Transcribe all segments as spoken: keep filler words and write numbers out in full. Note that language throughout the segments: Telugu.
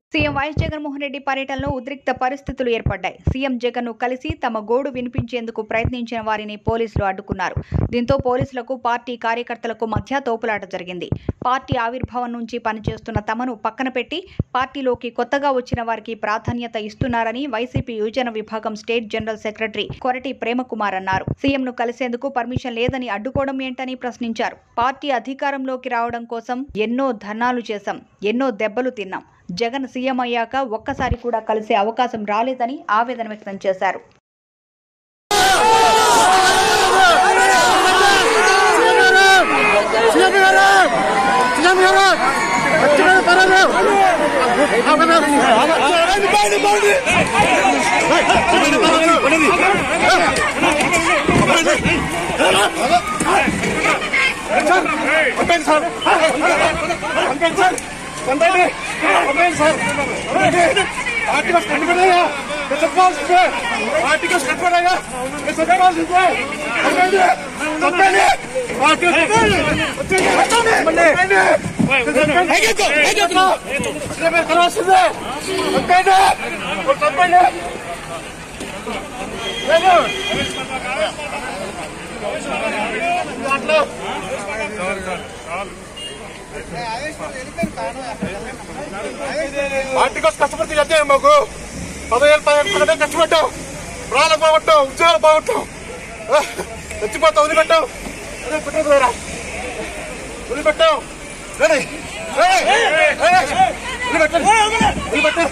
సీఎం వైఎస్ జగన్మోహన్ రెడ్డి పర్యటనలో ఉద్రిక్త పరిస్థితులు ఏర్పడ్డాయి. సీఎం జగన్ను కలిసి తమ గోడు వినిపించేందుకు ప్రయత్నించిన వారిని పోలీసులు అడ్డుకున్నారు. దీంతో పోలీసులకు పార్టీ కార్యకర్తలకు మధ్య తోపులాట జరిగింది. పార్టీ ఆవిర్భావం నుంచి పనిచేస్తున్న తమను పక్కన పెట్టి పార్టీలోకి కొత్తగా వచ్చిన వారికి ప్రాధాన్యత ఇస్తున్నారని వైసీపీ యువజన విభాగం state general secretary Korati Premkumar అన్నారు. సీఎంను కలిసేందుకు పర్మిషన్ లేదని అడ్డుకోవడం ఏంటని ప్రశ్నించారు. పార్టీ అధికారంలోకి రావడం కోసం ఎన్నో ధర్నాలు చేశాం, ఎన్నో దెబ్బలు తిన్నాం. జగన్ సీఎం అయ్యాక ఒక్కసారి కూడా కలిసే అవకాశం రాలేదని ఆవేదన వ్యక్తం చేశారు. आर्टिकल्स कट पड़ेगा सवाल से आर्टिकल्स कट पड़ेगा सवाल से पकड़िए पकड़िए आर्टिकल्स है क्या है क्या तो इसने में करा से पकड़िए और पकड़िए देखो मतलब ఆర్టికల్స్ కష్టపడితే చెప్తే మాకు పదివేలు పదిహేను పన్నెండు కష్టపడ్డాం, ప్రాణాలకు బాగొట్టాం, ఉద్యోగాలు బాగొట్టాం, చచ్చిపోతాం, వదిలిపెట్టాం, అదే పెట్టదు వేరా వదిలిపెట్టాం వదిలిపెట్టాం వదిలిపెట్టాం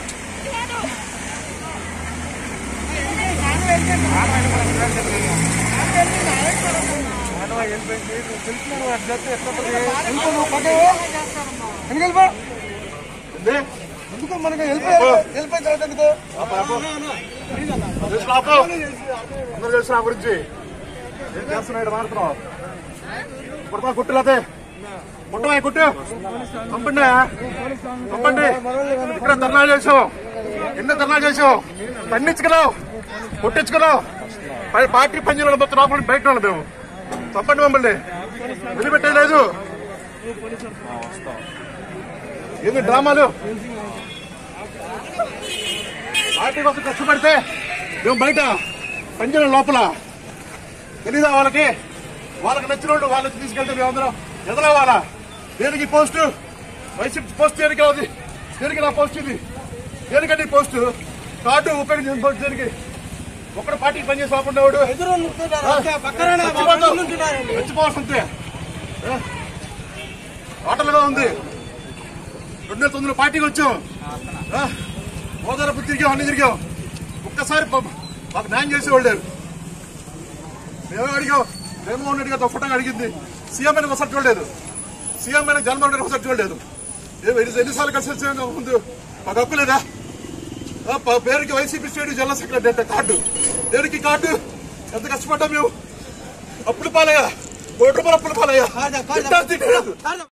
ఎందుకు మనకి వెళ్ళిపోయిన తర్వాత ఎందుకు అందరూ తెలుసు నా గురించి ఏం చేస్తున్నాడు మారుతున్నావు కొడతా కుట్టులేదే కుట్టమా కుట్టు పంపండి పంపండి ఇక్కడ ధర్నాలు చేసావు, ఎన్నో ధర్నాలు చేసావు, పండించుకున్నావు, కుట్టించుకున్నావు, పార్టీ పంజీలో మొత్తం లోపల బయట ఉన్నాం మేము. తప్పండి మమ్మల్ని వదిలిపెట్టలేదు. ఏంది డ్రామాలు? పార్టీ కోసం కష్టపడితే మేము బయట పంజరం లోపల తెలీదా వాళ్ళకి? వాళ్ళకి నచ్చిన వాళ్ళు వాళ్ళకి తీసుకెళ్తే మేమందరం ఎదలవాలా? దేనికి పోస్టు? వైసీపీ పోస్ట్ దేనికి అవుతుంది? దేనికి నా పోస్ట్ ఇది? దేనికంటే పోస్టు కార్డు ఉపయోగించిన పోస్ట్ దేనికి? ఒక్కడ పార్టీకి పనిచేసి ఆపుండేవాడు చచ్చిపోవాల్సిందే. ఆటలుగా ఉంది. రెండు వేల తొమ్మిదిలో పార్టీకి వచ్చాం, ఓదారపు తిరిగాం, అన్ని తిరిగాం. ఒక్కసారి మాకు న్యాయం చేసేవాళ్ళు లేరు. మేమే అడిగాం, జగన్మోహన్ రెడ్డి గారు తప్పటంగా అడిగింది. సీఎం అని ఒకసారి చూడలేదు, సీఎం అని జగన్మోహన్ రెడ్డి ఒకసారి చూడలేదు. ఎన్నిసార్లు కలిసి వచ్చే ముందు మాకు హక్కు లేదా? పేరుకి వైసీపీ స్టేట్ జనరల్ సెక్రటరీ అంటే కార్డు దేనికి? కార్డు ఎంత కష్టపడ్డా మేము. అప్పులు పాలయ్యా, కోటి రూపాయలు అప్పులు పాలయ్యా.